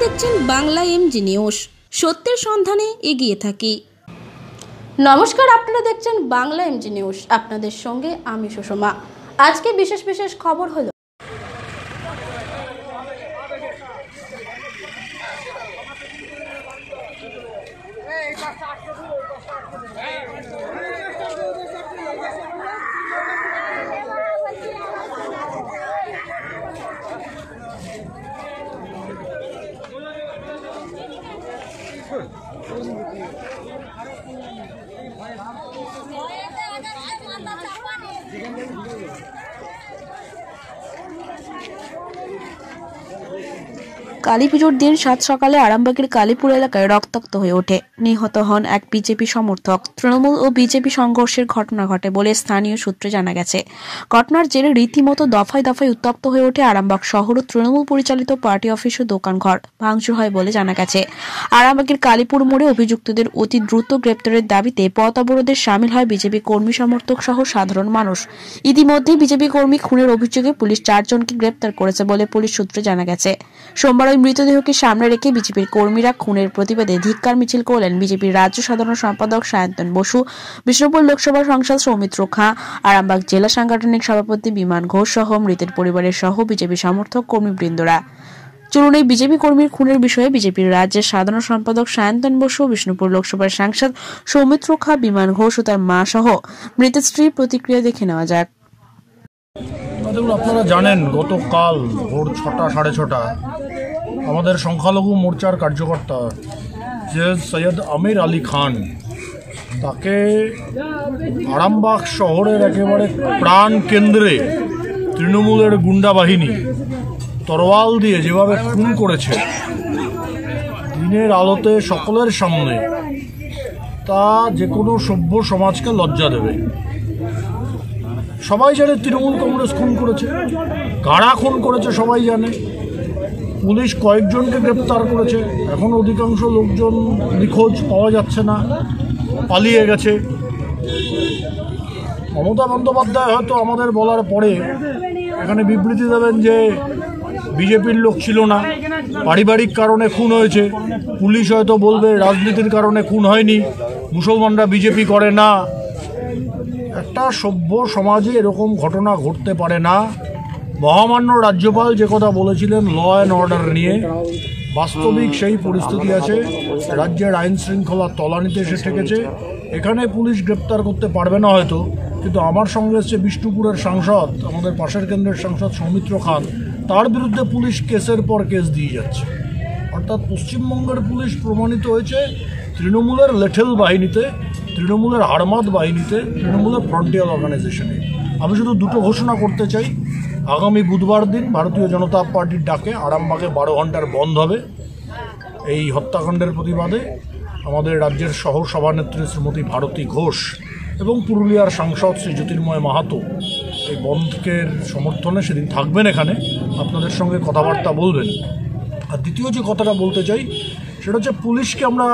দেখছেন Bangla MG news, সত্যের সন্ধানে এগিয়ে থাকি। নমস্কার, আপনারা দেখছেন বাংলা এমজি নিউজ, আপনাদের সঙ্গে আমি সুষমা। আজকে বিশেষ বিশেষ খবর হলো কালী পুজোর দিন সাত সকালে আরামবাগের কালীপুর এলাকায় রক্তাক্ত হয়ে ওঠে। নিহত হন এক বিজেপি সমর্থক। তৃণমূল ও বিজেপি সংঘর্ষের ঘটনা ঘটে বলে স্থানীয় সূত্রে জানা গেছে। ঘটনার জেরে রীতিমতো দফায় দফায় উত্তপ্ত হয়ে ওঠে আরামবাগ শহর ও তৃণমূল পরিচালিত পার্টি অফিস ও দোকানঘর ভাঙচুর হয় বলে জানা গেছে। আরামবাগের কালীপুর মোড়ে অভিযুক্তদের অতি দ্রুত গ্রেপ্তারের দাবিতে পথ অবরোধে সামিল হয় বিজেপি কর্মী সমর্থক সহ সাধারণ মানুষ। ইতিমধ্যে বিজেপি কর্মী খুনের অভিযোগে পুলিশ 4 জনকে গ্রেপ্তার করেছে বলে পুলিশ সূত্রে জানা গেছে। সোমবার ওই মৃতদেহকে সামনে রেখে বিজেপির কর্মীরা খুনের প্রতিবাদে ধিক্কার মিছিল করলেন বিজেপির রাজ্য সাধারণ সম্পাদক সায়ন্তন বসু, বিষ্ণুপুর লোকসভা সাংসদ সৌমিত্র খাঁ, আরামবাগ জেলা সাংগঠনিক সভাপতি বিমান ঘোষ সহ মৃতের পরিবারের সহ বিজেপি সমর্থক কর্মীবৃন্দরা। চলুন এই বিজেপি কর্মীর খুনের বিষয়ে বিজেপির রাজ্যের সাধারণ সম্পাদক সায়ন্তন বসু, বিষ্ণুপুর লোকসভার সাংসদ সৌমিত্র খাঁ, বিমান ঘোষ ও তার মা সহ মৃতের স্ত্রীর প্রতিক্রিয়া দেখে নেওয়া যাক। দেখুন, আপনারা জানেন গতকাল ভোর 6টা সাড়ে 6টা আমাদের সংখ্যালঘু মোর্চার কার্যকর্তা যে সৈয়দ আমির আলী খান, তাকে আরামবাগ শহরের একেবারে প্রাণ কেন্দ্রে তৃণমূলের গুন্ডা বাহিনী তরোয়াল দিয়ে যেভাবে খুন করেছে দিনের আলোতে সকলের সামনে, তা যে কোনো সভ্য সমাজকে লজ্জা দেবে। সবাই জানে তৃণমূল কংগ্রেস খুন করেছে, কারা খুন করেছে সবাই জানে। পুলিশ কয়েকজনকে গ্রেপ্তার করেছে, এখন অধিকাংশ লোকজন নিখোঁজ, পাওয়া যাচ্ছে না, পালিয়ে গেছে। মমতা বন্দ্যোপাধ্যায় হয়তো আমাদের বলার পরে এখানে বিবৃতি দেবেন যে বিজেপির লোক ছিল না, পারিবারিক কারণে খুন হয়েছে। পুলিশ হয়তো বলবে রাজনীতির কারণে খুন হয়নি, মুসলমানরা বিজেপি করে না। একটা সভ্য সমাজে এরকম ঘটনা ঘটতে পারে না। মহামান্য রাজ্যপাল যে কথা বলেছিলেন ল অ্যান্ড অর্ডার নিয়ে, বাস্তবিক সেই পরিস্থিতি আছে। রাজ্যের আইন শৃঙ্খলা তলানিতে এসে ঠেকেছে। এখানে পুলিশ গ্রেপ্তার করতে পারবে না হয়তো, কিন্তু আমার সঙ্গে এসছে বিষ্ণুপুরের সাংসদ, আমাদের পাশের কেন্দ্রের সাংসদ সৌমিত্র খান, তার বিরুদ্ধে পুলিশ কেসের পর কেস দিয়ে যাচ্ছে। অর্থাৎ পশ্চিমবঙ্গের পুলিশ প্রমাণিত হয়েছে তৃণমূলের লেঠেল বাহিনীতে, তৃণমূলের হারমাদ বাহিনীতে, তৃণমূলের ফ্রন্টিয়ার অর্গানাইজেশনে। আমি শুধু দুটো ঘোষণা করতে চাই। আগামী বুধবার দিন ভারতীয় জনতা পার্টির ডাকে আরামবাগে 12 ঘন্টার বন্ধ হবে এই হত্যাকাণ্ডের প্রতিবাদে। আমাদের রাজ্যের সহ সভানেত্রী শ্রীমতী ভারতী ঘোষ এবং পুরুলিয়ার সাংসদ শ্রী জ্যোতির্ময় মাহাতো এই বন্ধের সমর্থনে সেদিন থাকবেন এখানে, আপনাদের সঙ্গে কথাবার্তা বলবেন। আর দ্বিতীয় যে কথাটা বলতে চাই সেটা হচ্ছে, পুলিশকে আমরা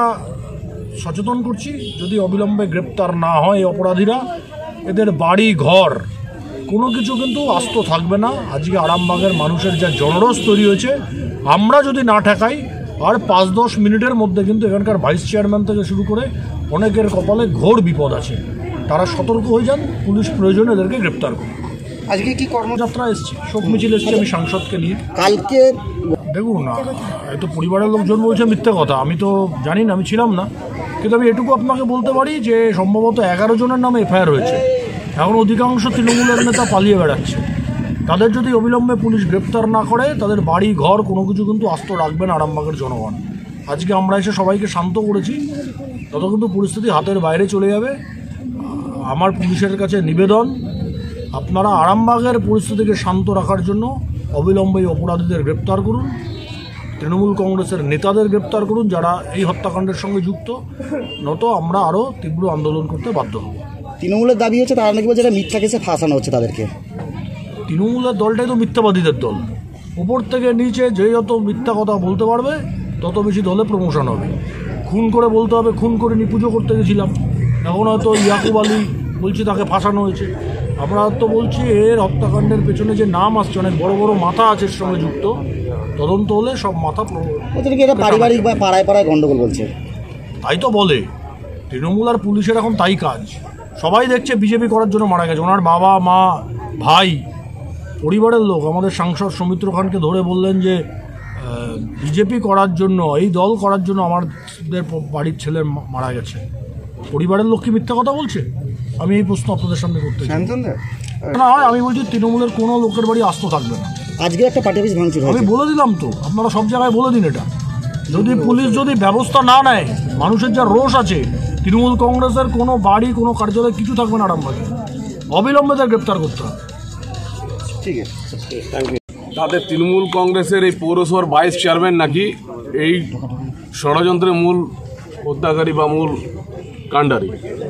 সচেতন করছি, যদি অবিলম্বে গ্রেপ্তার না হয় এই অপরাধীরা, এদের বাড়ি ঘর কোনো কিছু কিন্তু আস্ত থাকবে না। আজকে আরামবাগের মানুষের যা জনরস তৈরি হয়েছে, আমরা যদি না ঠেকাই আর 5-10 মিনিটের মধ্যে কিন্তু এখানকার ভাইস চেয়ারম্যান থেকে শুরু করে অনেকের কপালে ঘোর বিপদ আছে। তারা সতর্ক হয়ে যান, পুলিশ প্রয়োজনে এদেরকে গ্রেপ্তার করুন। আজকে কি কর্মযাত্রা এসছে, শোক মিছিল এসছে আমি সাংসদকে নিয়ে। কালকে দেখুন না, হয়তো পরিবারের লোকজন বলছে মিথ্যে কথা, আমি তো জানি না, আমি ছিলাম না, কিন্তু আমি এটুকু আপনাকে বলতে পারি যে সম্ভবত 11 জনের নামে এফআইআর হয়েছে। এখন অধিকাংশ তৃণমূলের নেতা পালিয়ে বেড়াচ্ছে। তাদের যদি অবিলম্বে পুলিশ গ্রেপ্তার না করে, তাদের বাড়ি ঘর কোনো কিছু কিন্তু আস্ত রাখবেন আরামবাগের জনগণ। আজকে আমরা এসে সবাইকে শান্ত করেছি, তত কিন্তু পরিস্থিতি হাতের বাইরে চলে যাবে। আমার পুলিশের কাছে নিবেদন, আপনারা আরামবাগের পরিস্থিতিকে শান্ত রাখার জন্য অবিলম্বে অপরাধীদের গ্রেপ্তার করুন, তৃণমূল কংগ্রেসের নেতাদের গ্রেপ্তার করুন যারা এই হত্যাকাণ্ডের সঙ্গে যুক্ত, নত আমরা আরও তীব্র আন্দোলন করতে বাধ্য হব। তৃণমূলের দাবি হচ্ছে তারা নাকি বলছে মিথ্যা কেসে ফাঁসানো হচ্ছে তাদেরকে। তৃণমূলের দলটাই তো মিথ্যাবাদীদের দল। উপর থেকে নিচে যে যত মিথ্যা কথা বলতে পারবে তত বেশি দলে প্রমোশন হবে। খুন করে বলতে হবে খুন করিনি, পুজো করতে গেছিলাম। এখন হয়তো ইয়াকুব আলী বলছি তাকে ফাঁসানো হয়েছে। আমরা তো বলছি এর হত্যাকাণ্ডের পেছনে যে নাম আসছে, অনেক বড় বড় মাথা আছে এর সঙ্গে যুক্ত, তদন্ত হলে সব মাথা ওদের কি এটা পারিবারিক বা পাড়ায় পাড়ায় গন্ডগোল বলছে? তাই তো বলে, তৃণমূল আর পুলিশের এখন তাই কাজ। সবাই দেখছে বিজেপি করার জন্য মারা গেছে, ওনার বাবা মা ভাই পরিবারের লোক আমাদের সাংসদ সৌমিত্র খানকে ধরে বললেন যে বিজেপি করার জন্য, এই দল করার জন্য আমাদের বাড়ির ছেলে মারা গেছে। পরিবারের লোক কি মিথ্যা কথা বলছে? আমি এই প্রশ্ন আপনাদের সামনে করতে চাই। না হয় আমি বলছি তৃণমূলের কোনো লোকের বাড়ি আস্ত থাকবে না। আজকে একটা পার্টি অফিস ভাঙচুর আমি বলে দিলাম তো, আপনারা সব জায়গায় বলে দিন এটা। যদি পুলিশ যদি ব্যবস্থা না নেয়, মানুষের যা রোষ আছে, তৃণমূল কংগ্রেসের কোনো বাড়ি কোনো কার্যালয় কিছু থাকবে না আরামবাগে, অবিলম্বে তার গ্রেপ্তার করতে হবে। ঠিক আছে, তাদের তৃণমূল কংগ্রেসের এই পৌরসভার ভাইস চেয়ারম্যান নাকি এই ষড়যন্ত্রের মূল হত্যাকারী বা মূল কাণ্ডারি।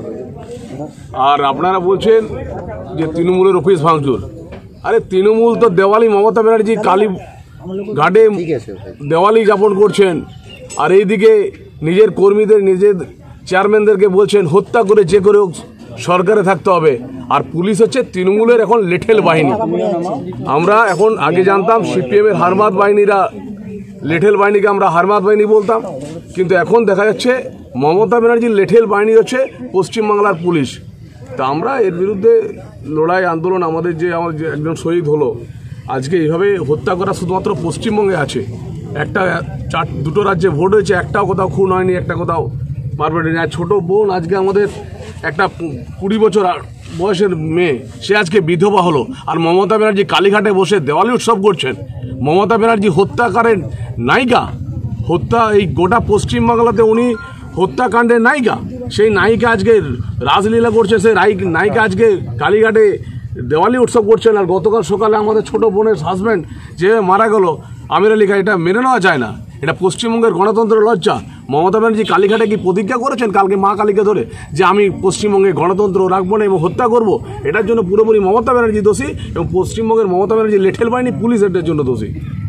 আর আপনারা বলছেন যে তৃণমূলের অফিস ভাঙচুর। আরে তৃণমূল তো দেওয়ালি, মমতা ব্যানার্জি কালী ঘাটে দেওয়ালি যাপন করছেন, আর এইদিকে নিজের কর্মীদের, নিজের চেয়ারম্যানদেরকে বলছেন হত্যা করে যে করে সরকারে থাকতে হবে। আর পুলিশ হচ্ছে তৃণমূলের এখন লেঠেল বাহিনী। আমরা এখন আগে জানতাম সিপিএমের হারমাত বাহিনীরা, লেঠেল বাহিনীকে আমরা হারমাত বাহিনী বলতাম, কিন্তু এখন দেখা যাচ্ছে মমতা ব্যানার্জির লেঠেল বাহিনী হচ্ছে পশ্চিমবাংলার পুলিশ। তা আমরা এর বিরুদ্ধে লড়াই আন্দোলন, আমাদের যে একজন শহীদ হলো, আজকে এইভাবে হত্যা করা শুধুমাত্র পশ্চিমবঙ্গে আছে। দুটো রাজ্যে ভোট হয়েছে, একটাও কোথাও খুন হয়নি, একটা কোথাও মারপিট হয়নি। আর ছোটো বোন আজকে আমাদের একটা 20 বছর বয়সের মেয়ে, সে আজকে বিধবা হলো। আর মমতা ব্যানার্জি কালীঘাটে বসে দেওয়ালি উৎসব করছেন। মমতা ব্যানার্জি হত্যাকারের নায়িকা, এই গোটা পশ্চিমবাংলাতে উনি হত্যাকাণ্ডের নায়িকা। সেই নায়িকা আজকে রাসলীলা করছে, সেই নায়িকা আজকে কালীঘাটে দেওয়ালি উৎসব করছেন। আর গতকাল সকালে আমাদের ছোট বোনের হাজব্যান্ড যে মারা গেল আমির আলী খান, এটা মেনে নেওয়া যায় না। এটা পশ্চিমবঙ্গের গণতন্ত্রের লজ্জা। মমতা ব্যানার্জি কালীঘাটে কি প্রতিজ্ঞা করেছেন কালকে মা কালীকে ধরে যে আমি পশ্চিমবঙ্গে গণতন্ত্র রাখবো না এবং হত্যা করব? এটার জন্য পুরোপুরি মমতা ব্যানার্জি দোষী, এবং পশ্চিমবঙ্গের মমতা ব্যানার্জি লেঠেল বাহিনী, পুলিশ এটার জন্য দোষী।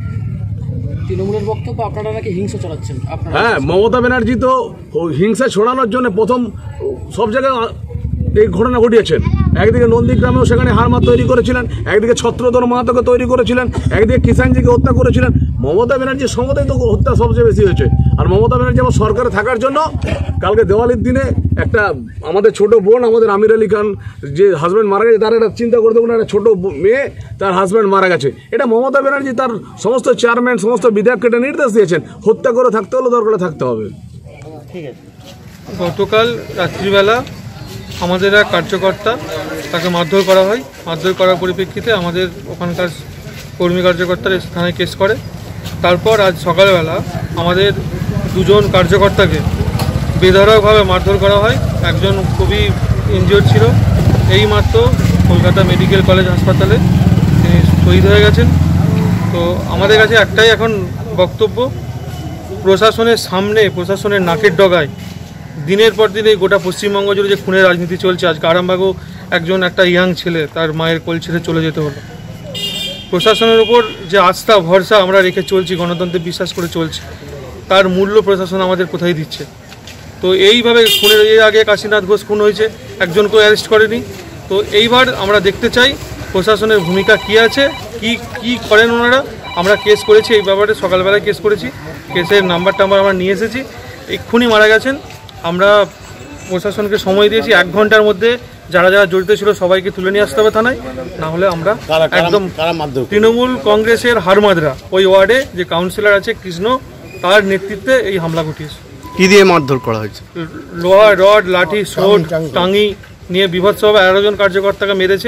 তৃণমূলের বক্তব্য আপনারা নাকি হিংসা চালাচ্ছেন। হ্যাঁ, মমতা ব্যানার্জি তো হিংসা ছড়ানোর জন্য প্রথম সব জায়গায় এই ঘটনা ঘটিয়েছেন। একদিকে নন্দীগ্রামেও সেখানে হারমাত তৈরি করেছিলেন, একদিকে ছত্রধর মাহাতোকে তৈরি করেছিলেন, একদিকে কিষাণজিকে হত্যা করেছিলেন। মমতা ব্যানার্জির সঙ্গতেই তো হত্যা সবচেয়ে বেশি হয়েছে। আর মমতা ব্যানার্জি আমার সরকারে থাকার জন্য কালকে দেওয়ালির দিনে একটা আমাদের ছোট বোন, আমাদের আমির আলী খান যে হাজব্যান্ড মারা গেছে, তার একটা চিন্তা করতে পারেন, একটা ছোট মেয়ে, তার হাজব্যান্ড মারা গেছে। এটা মমতা ব্যানার্জি তার সমস্ত চেয়ারম্যান, সমস্ত বিধায়ককে এটা নির্দেশ দিয়েছেন, হত্যা করে থাকতে হলে দরকারে থাকতে হবে। ঠিক আছে। গতকাল রাত্রিবেলা আমাদের এক কার্যকর্তা, তাকে মারধর করা হয়। মারধর করার পরিপ্রেক্ষিতে আমাদের ওখানকার কর্মী কার্যকর্তারা থানায় কেস করে। তারপর আজ সকালবেলা আমাদের 2জন কার্যকর্তাকে বেধড়কভাবে মারধর করা হয়। একজন খুবই ইনজিওর্ড ছিল, এই মাত্র কলকাতা মেডিকেল কলেজ হাসপাতালে তিনি শহীদ হয়ে গেছেন। তো আমাদের কাছে একটাই এখন বক্তব্য, প্রশাসনের সামনে, প্রশাসনের নাকের ডগায় দিনের পর দিন এই গোটা পশ্চিমবঙ্গ জুড়ে যে খুনের রাজনীতি চলছে। আজকে আরামবাগেও একটা ইয়াং ছেলে তার মায়ের কোল ছেড়ে চলে যেতে হলো। প্রশাসনের উপর যে আস্থা ভরসা আমরা রেখে চলছি, গণতন্ত্রে বিশ্বাস করে চলছি, তার মূল্য প্রশাসন আমাদের কোথায় দিচ্ছে? তো এইভাবে খুনের, এর আগে কাশীনাথ ঘোষ খুন হয়েছে, একজনকেও অ্যারেস্ট করেনি। তো এইবার আমরা দেখতে চাই প্রশাসনের ভূমিকা কী আছে, কি করেন ওনারা। আমরা কেস করেছি এই ব্যাপারে, সকালবেলায় কেস করেছি, কেসের নাম্বার আমরা নিয়ে এসেছি। এক্ষুনি মারা গেছেন। আমরা প্রশাসনকে সময় দিয়েছি 1 ঘন্টার মধ্যে যারা জড়িত ছিল সবাইকে তুলে নিয়ে আসতে হবে থানায়, না হলে আমরা একদম তৃণমূল কংগ্রেসের হারমাদরা ওই ওয়ার্ডে যে কাউন্সিলর আছে কৃষ্ণ, তার নেতৃত্বে এই হামলা ঘটিয়েছে। কি দিয়ে মারধর করা হয়েছে? লোহা রড, লাঠি, সোট, টাঙ্গি নিয়ে বিভৎসভাবে 11 জন কার্যকর্তাকে মেরেছে।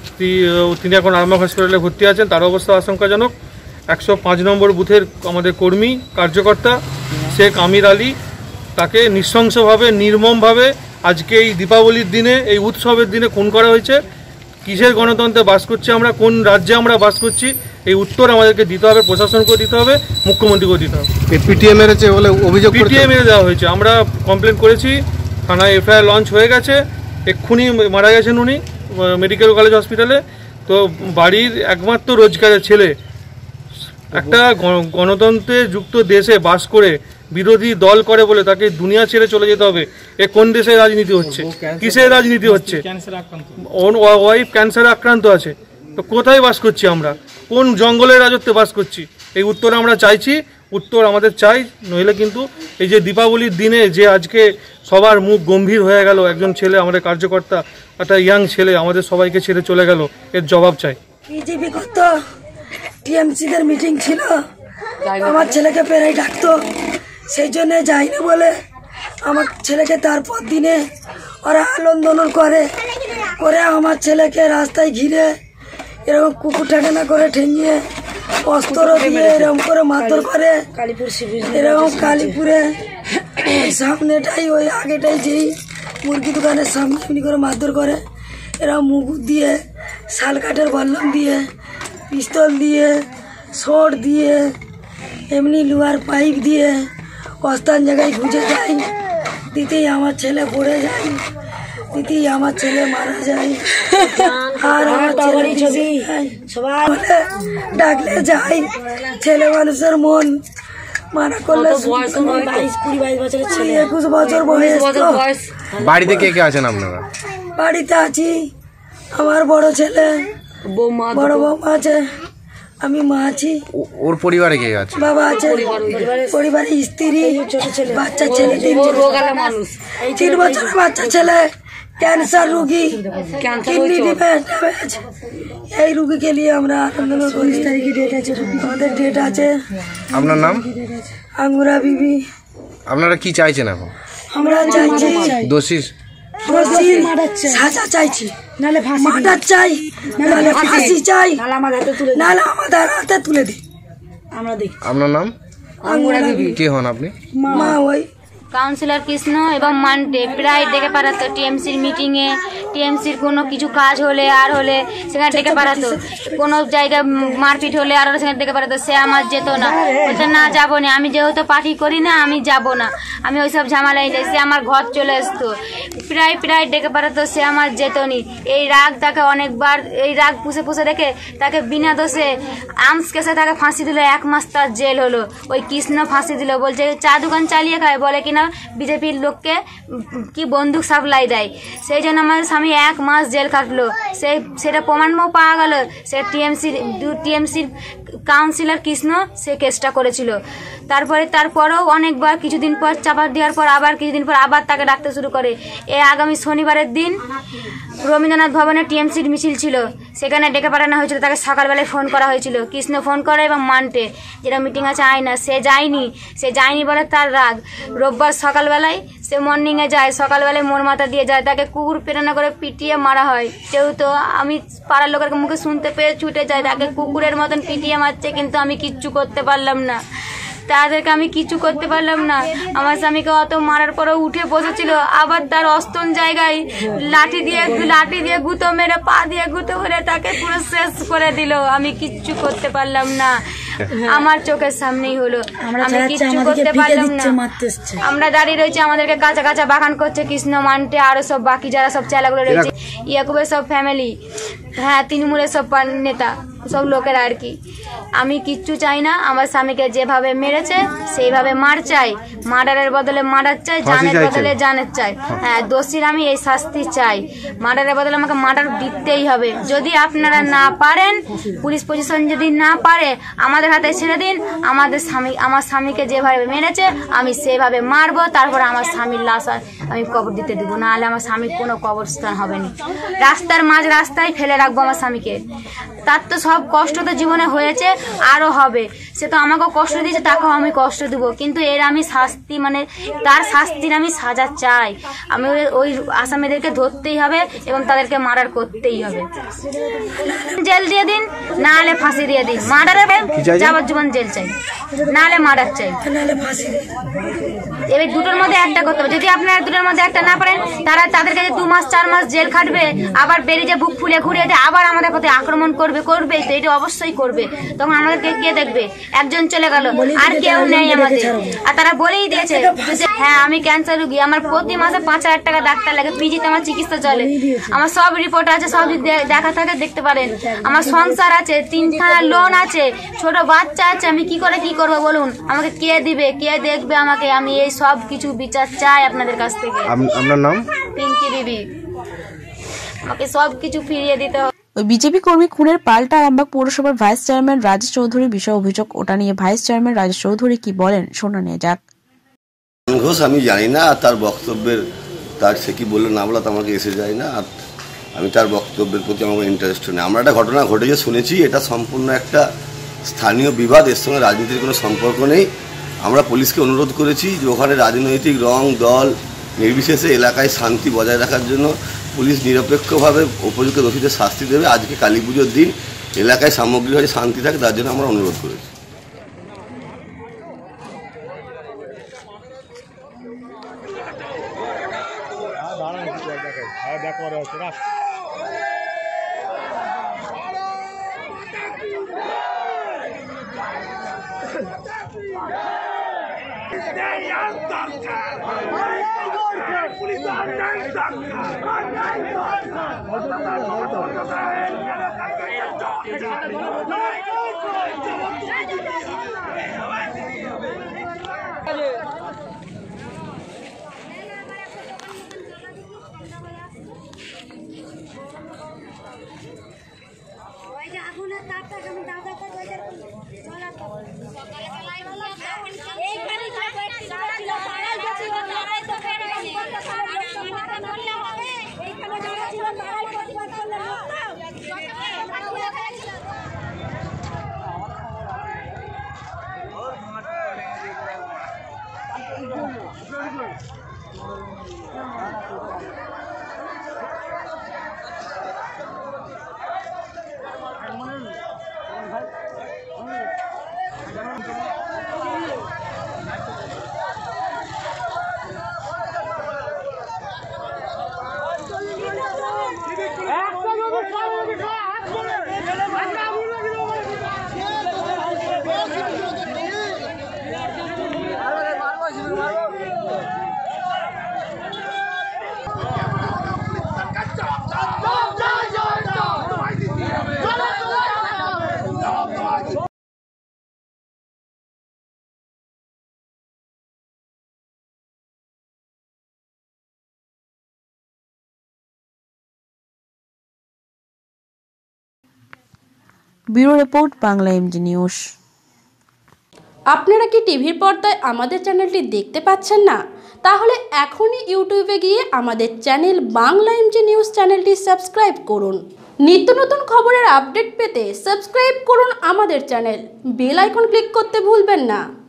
তিনি এখন আরামবাগ হসপিটালে ভর্তি আছেন, তার অবস্থা আশঙ্কাজনক। 105 নম্বর বুথের আমাদের কর্মী কার্যকর্তা শেখ আমির আলী, তাকে নৃশংসভাবে, নির্মমভাবে আজকে এই দীপাবলির দিনে, এই উৎসবের দিনে খুন করা হয়েছে। কিসের গণতন্ত্রে বাস করছি আমরা, কোন রাজ্যে আমরা বাস করছি, এই উত্তর আমাদেরকে দিতে হবে, প্রশাসনকেও দিতে হবে, মুখ্যমন্ত্রীকেও দিতে হবে। পিটিএ মেরেছে বলে অভিযোগ, পিটিএ মেরে দেওয়া হয়েছে। আমরা কমপ্লেন করেছি, থানায় এফআইআর লঞ্চ হয়ে গেছে। এক্ষুনি মারা গেছেন উনি মেডিকেল কলেজ হসপিটালে। তো বাড়ির একমাত্র রোজগারের ছেলে, একটা গণতন্ত্রে যুক্ত দেশে বাস করে বিরোধী দল করে বলে তাকে দুনিয়া ছেড়ে চলে যেতে হবে। এ কোন দেশের রাজনীতি হচ্ছে, কিসের রাজনীতি হচ্ছে? ওয়াইফ ক্যান্সারে আক্রান্ত আছে। তো কোথায় বাস করছি আমরা, কোন জঙ্গলের রাজত্বে বাস করছি? এই উত্তর আমরা চাইছি, উত্তর আমাদের চাই, নইলে কিন্তু এই যে দীপাবলির দিনে যে আজকে সবার মুখ গম্ভীর হয়ে গেল, একজন ছেলে আমাদের কার্যকর্তা, একটা ইয়াং ছেলে আমাদের সবাইকে ছেড়ে চলে গেল, এর জবাব চাই। বিজেপি কত টিএমসিদের মিটিং ছিল, আমার ছেলেকে প্রায় ডাকতো, সেই জন্য যাইনি বলে আমার ছেলেকে তারপর দিনে ওরা আন্দোলন করে আমার ছেলেকে রাস্তায় ঘিরে এরকম কুকুর ঠেকানা করে ঠেঙিয়ে অস্ত্র দিয়ে এরকম করে মারধর করে। এরকম কালীপুরে সামনেটাই ওই আগেটাই যেই মুরগি দোকানের সামনে এমনি করে মারধর করে, এরকম মুগুর দিয়ে, শাল কাঠের বল্লম দিয়ে, পিস্তল দিয়ে, শর্ট দিয়ে, এমনি লোহার পাইপ দিয়ে অস্থান জায়গায় গুঁজে যায়, দিতেই আমার ছেলে পড়ে যায়, দিতেই আমার ছেলে মারা যায়। আর আমার ছেলে সবাই ডাকলে যাই, ছেলে মানুষের মন মানা করলে 21 বছর বয়স। বাড়িতে কে কে আছেন আপনারা? বাড়িতে আছি, আমার বড় ছেলে, বড় বৌমা আছে, আমি মা আছি। ওর পরিবারে কে আছে? বাবা আছে, পরিবারে স্ত্রী, বাচ্চা ছেলে, 3 বছরের বাচ্চা ছেলে, ক্যান্সার রোগী, কিডনি ড্যামেজ। এই রোগীকে নিয়ে আমরা 19 তারিখে ডেট আছে, আমাদের ডেট আছে। আপনার নাম? আঙ্গুরা বিবি। আপনারা কি চাইছেন এখন? আমরা চাইছি দোষী সাজা চাইছি, নাহলে মার্ডার চাই, নাহলে ফাঁসি চাই, নাহলে আমাদের হাতে তুলে দিই। আমরা দেখি। আপনার নাম? আঙ্গুরা বিবি। কে হন আপনি? মা ওই কাউন্সিলর কৃষ্ণ এবং মান্টে প্রায় ডেকে পাঠাতো টিএমসির মিটিংয়ে, টিএমসির কোনো কিছু কাজ হলে আর হলে সেখানে ডেকে পাঠাতো, কোনো জায়গায় মারপিট হলে আর সেখানে ডেকে পাঠাতো। সে আমার যেত না, বলতে না যাবো না, আমি যেহেতু পার্টি করি না আমি যাব না, আমি ওইসব ঝামেলাই যাই। সে আমার ঘর চলে আসতো, প্রায় ডেকে পাঠাতো, সে আমার যেত নি। এই রাগ তাকে অনেকবার, এই রাগ পুষে পুষে রেখে তাকে বিনা দোষে আর্মস কেসে তাকে ফাঁসি দিল, 1 মাস তার জেল হলো। ওই কৃষ্ণ ফাঁসি দিল, বলছে চা দোকান চালিয়ে খায়, বলে কিনা বিজেপির লোককে কি বন্দুক সাপ্লাই দেয়। সেই জন্য আমার স্বামী 1 মাস জেল কাটলো, সেটা প্রমাণও পাওয়া গেল। সে টিএমসির কাউন্সিলর কৃষ্ণ সে কেসটা করেছিল। তারপরেও অনেকবার কিছুদিন পর চাপা দেওয়ার পর আবার কিছুদিন পর আবার তাকে ডাকতে শুরু করে। আগামী শনিবারের দিন রবীন্দ্রনাথ ভবনে টিএমসির মিছিল ছিল, সেখানে ডেকে পাঠানো হয়েছিল। তাকে সকালবেলায় ফোন করা হয়েছিল, কৃষ্ণ ফোন করে এবং মান্টে যেটা মিটিং আছে আয়না, সে যায়নি বলে তার রাগ। রোববার সকালবেলায় সে মর্নিংয়ে যায়, সকালবেলায় মোর মাথা দিয়ে যায়, তাকে কুকুর প্রেরণা করে পিটিয়ে মারা হয়। যেহেতু আমি পাড়ার লোকের মুখে শুনতে পেয়ে ছুটে যাই, তাকে কুকুরের মতন পিটিয়ে মারছে, কিন্তু আমি কিচ্ছু করতে পারলাম না, তাদেরকে আমি কিছু করতে পারলাম না। আমার স্বামীকে অত মারার পরেও উঠে বসেছিল, আবার তার অস্তন জায়গায় লাঠি দিয়ে গুঁতো মেরে, পা দিয়ে গুঁতো মেরে তাকে পুরো শেষ করে দিল। আমি কিচ্ছু করতে পারলাম না, আমার চোখের সামনেই হলো, আমি কিচ্ছু করতে পারলাম না। আমরা দাঁড়িয়ে রয়েছি, আমাদেরকে কাঁচা বাগান করছে কৃষ্ণ, মান্টে, আরো সব বাকি যারা সব চেলাগুলো রয়েছে, ইয়াকুবের সব ফ্যামিলি, হ্যাঁ তৃণমূলের সব নেতা, সব লোকেরা আর কি। আমি কিচ্ছু চাই না, আমার স্বামীকে যেভাবে মেরেছে সেইভাবে মার চাই, মার্ডারের বদলে মার্ডার চাই, জানের বদলে জানের চাই। হ্যাঁ, দোষীর আমি এই শাস্তি চাই, মার্ডারের বদলে আমাকে মার্ডার দিতেই হবে। যদি আপনারা না পারেন, পুলিশ প্রশাসন যদি না পারে, আমাদের হাতে ছেড়ে দিন। আমার স্বামীকে যেভাবে মেরেছে আমি সেভাবে মারবো, তারপর আমার স্বামীর লাশ আমি কবর দিতে দেবো, নাহলে আমার স্বামীর কোনো কবরস্থান হবে না। রাস্তার মাঝ রাস্তায় ফেলে রাখবো আমার স্বামীকে। তার তো সব কষ্ট তো জীবনে হয়েছে, আরও হবে। সে তো আমাকেও কষ্ট দিয়েছে, তাকেও আমি কষ্ট দেবো, কিন্তু এর আমি শাস্তি, মানে তার শাস্তির আমি সাজা চাই। আমি ওই আসামিদেরকে ধরতেই হবে এবং তাদেরকে মার্ডার করতেই হবে। জেল দিয়ে দিন, নাহলে ফাঁসি দিয়ে দিন। মার্ডারে যাবজ্জীবন জেল চাই, নাহলে মার্ডার চাই। এবার দুটোর মধ্যে একটা করতে হবে। যদি আপনারা দুটোর মধ্যে একটা না পারেন, তাদেরকে 2 মাস 4 মাস জেল খাটবে, আবার বেরিয়ে বুক ফুলে ঘুরে আবার আমাদের প্রতি আক্রমণ করবে তো এটা অবশ্যই করবে। তখন আমাদেরকে কে দেখবে? একজন চলে গেল, আর কেউ নেই আমাদের। আর তারা বলেই দিয়েছে, হ্যাঁ আমি ক্যান্সার রোগী, আমার প্রতি মাসে 5,000 টাকা ডাক্তার লাগে, পিজিতে আমার চিকিৎসা চলে, আমার সব রিপোর্ট আছে, সব দেখা থাকে দেখতে পারেন। আমার সংসার আছে, 3 থানার লোন আছে, ছোট বাচ্চা আছে, আমি কি করবো বলুন? আমাকে কে দিবে, কে দেখবে আমাকে? আমি এই সব কিছু বিচার চাই আপনাদের কাছ থেকে। আপনার নাম? পিঙ্কি বিবি। আমাকে সব কিছু ফিরিয়ে দিতে হবে। ওই বিজেপি কর্মী খুনের পাল্টা আরামবাগ পৌরসভার ভাইস চেয়ারম্যান রাজেশ চৌধুরীর বিষয় অভিযোগ। ওটা নিয়ে ভাইস চেয়ারম্যান রাজেশ চৌধুরী কি বলেন শোনা নিয়ে যাক। ঘোষ আমি জানি না, তার বক্তব্যের সে কি বললো না বলা তো আমাকে এসে যায় না, আর আমি তার বক্তব্যের প্রতি আমার ইন্টারেস্ট নেই। আমরা একটা ঘটনা ঘটেছে শুনেছি, এটা সম্পূর্ণ একটা স্থানীয় বিবাদ, এর সঙ্গে রাজনীতির কোনো সম্পর্ক নেই। আমরা পুলিশকে অনুরোধ করেছি যে ওখানে রাজনৈতিক রং দল নির্বিশেষে এলাকায় শান্তি বজায় রাখার জন্য পুলিশ নিরপেক্ষভাবে উপযুক্ত দোষীদের শাস্তি দেবে। আজকে কালী পুজোর দিন এলাকায় সামগ্রিকভাবে শান্তি থাকে, তার জন্য আমরা অনুরোধ করেছি। Bureau report, Bangla MG news. আপনারা কি টিভির পর্দায় আমাদের চ্যানেলটি দেখতে পাচ্ছেন না? তাহলে এখনই ইউটিউবে গিয়ে আমাদের চ্যানেল বাংলা এমজি নিউজ চ্যানেলটি সাবস্ক্রাইব করুন। নিত্য নতুন খবরের আপডেট পেতে সাবস্ক্রাইব করুন আমাদের চ্যানেল, বেল আইকন ক্লিক করতে ভুলবেন না।